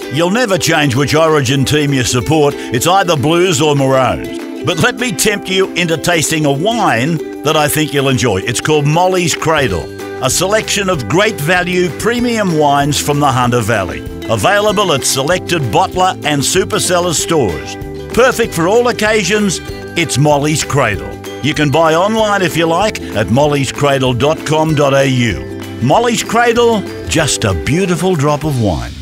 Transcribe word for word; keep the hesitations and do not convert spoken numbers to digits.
You'll never change which Origin team you support. It's either Blues or Maroons. But let me tempt you into tasting a wine that I think you'll enjoy. It's called Molly's Cradle, a selection of great value premium wines from the Hunter Valley. Available at selected bottler and superseller stores. Perfect for all occasions, it's Molly's Cradle. You can buy online if you like at mollys cradle dot com dot a u. Molly's Cradle, just a beautiful drop of wine.